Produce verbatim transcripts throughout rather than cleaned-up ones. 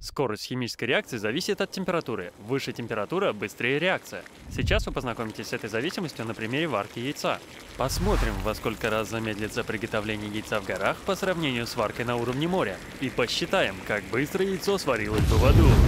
Скорость химической реакции зависит от температуры. Выше температура – быстрее реакция. Сейчас вы познакомитесь с этой зависимостью на примере варки яйца. Посмотрим, во сколько раз замедлится приготовление яйца в горах по сравнению с варкой на уровне моря. И посчитаем, как быстро яйцо сварилось бы в аду.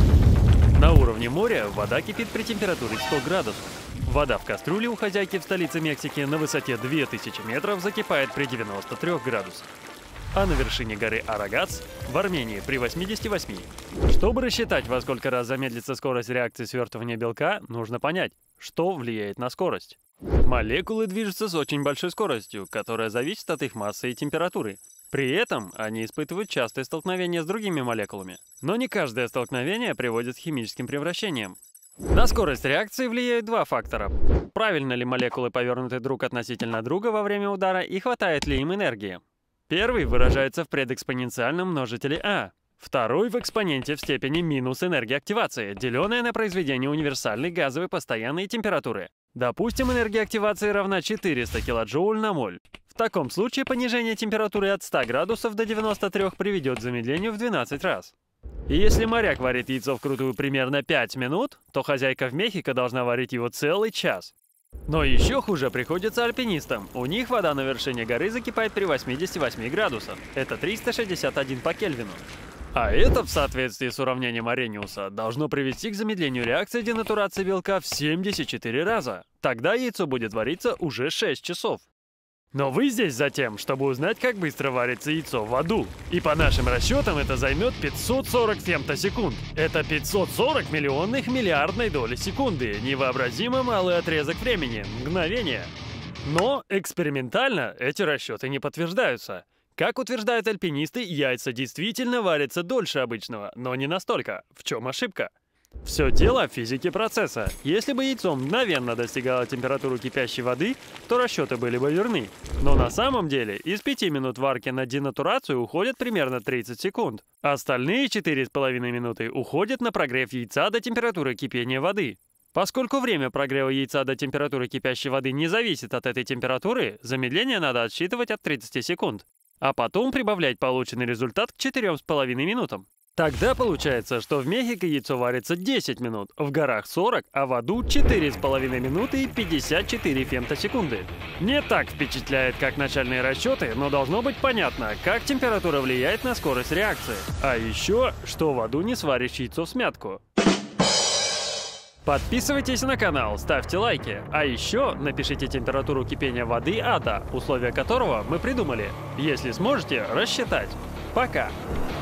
На уровне моря вода кипит при температуре сто градусов. Вода в кастрюле у хозяйки в столице Мексики на высоте две тысячи метров закипает при девяноста трёх градусах. А на вершине горы Арагац в Армении при восьмидесяти восьми. Чтобы рассчитать, во сколько раз замедлится скорость реакции свертывания белка, нужно понять, что влияет на скорость. Молекулы движутся с очень большой скоростью, которая зависит от их массы и температуры. При этом они испытывают частые столкновения с другими молекулами. Но не каждое столкновение приводит к химическим превращениям. На скорость реакции влияют два фактора. Правильно ли молекулы повернуты друг относительно друга во время удара и хватает ли им энергии. Первый выражается в предэкспоненциальном множителе А. Второй в экспоненте в степени минус энергии активации, деленная на произведение универсальной газовой постоянной температуры. Допустим, энергия активации равна четыреста килоджоуль на моль. В таком случае понижение температуры от ста градусов до девяноста трёх приведет к замедлению в двенадцать раз. И если моряк варит яйцо вкрутую примерно пять минут, то хозяйка в Мехико должна варить его целый час. Но еще хуже приходится альпинистам. У них вода на вершине горы закипает при восьмидесяти восьми градусах. Это триста шестьдесят один по Кельвину. А это, в соответствии с уравнением Арениуса, должно привести к замедлению реакции денатурации белка в семьдесят четыре раза. Тогда яйцо будет вариться уже шесть часов. Но вы здесь за тем, чтобы узнать, как быстро варится яйцо в аду. И по нашим расчетам это займет пятьсот сорок фемтосекунд. Это пятьсот сорок миллионных миллиардной доли секунды. Невообразимо малый отрезок времени. Мгновение. Но экспериментально эти расчеты не подтверждаются. Как утверждают альпинисты, яйца действительно варятся дольше обычного, но не настолько. В чем ошибка? Все дело в физике процесса. Если бы яйцо мгновенно достигало температуру кипящей воды, то расчеты были бы верны. Но на самом деле из пяти минут варки на денатурацию уходит примерно тридцать секунд. Остальные четыре с половиной минуты уходят на прогрев яйца до температуры кипения воды. Поскольку время прогрева яйца до температуры кипящей воды не зависит от этой температуры, замедление надо отсчитывать от тридцати секунд. А потом прибавлять полученный результат к четырём с половиной минутам. Тогда получается, что в Мехико яйцо варится десять минут, в горах сорок, а в аду четыре с половиной минуты и пятьдесят четыре фемтосекунды. Не так впечатляет, как начальные расчеты, но должно быть понятно, как температура влияет на скорость реакции. А еще, что в аду не сваришь яйцо всмятку. Подписывайтесь на канал, ставьте лайки, а еще напишите температуру кипения воды ада, условия которого мы придумали. Если сможете, рассчитать. Пока!